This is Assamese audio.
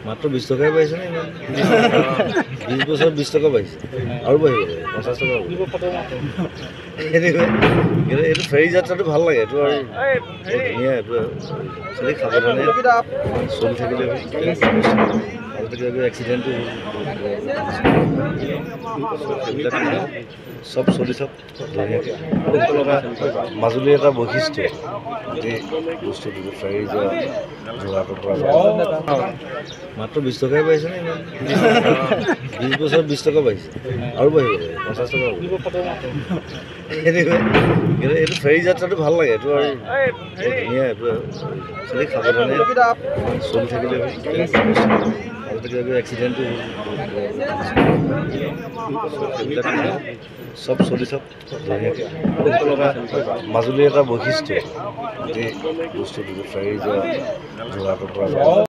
মাত্ৰ 20 টকাই পাইছে নে ইমান 20 বছৰ 20 টকা পাইছে আৰু বাঢ়িব 50 টকা এইটো ফেৰী যাত্ৰাটো ভাল লাগে এইটো আৰু ধুনীয়া এইটো খালি সাৱধানে চলি থাকিলে এক্সিডেণ্টটো সব চলি থাক ধুনীয়াকৈ মাজুলীৰ এটা বৈশিষ্ট্য এই বস্তুটো ফেৰী যোৱাটোৰ পৰা মাত্ৰ 20 টকাই পাইছে নে ইমান 20 বছৰ 20 টকা পাইছে আৰু বাঢ়িব 50 টকা এইটো ফেৰী যাত্ৰাটো ভাল লাগে এইটো আৰু ধুনীয়া এইটো খালি সাৱধানে চলি থাকিলে এক্সিডেণ্টটো সব চলি থাক ধুনীয়াকৈ মাজুলীৰ এটা বৈশিষ্ট্য এই বস্তুটো ফেৰী যোৱাটোৰ পৰা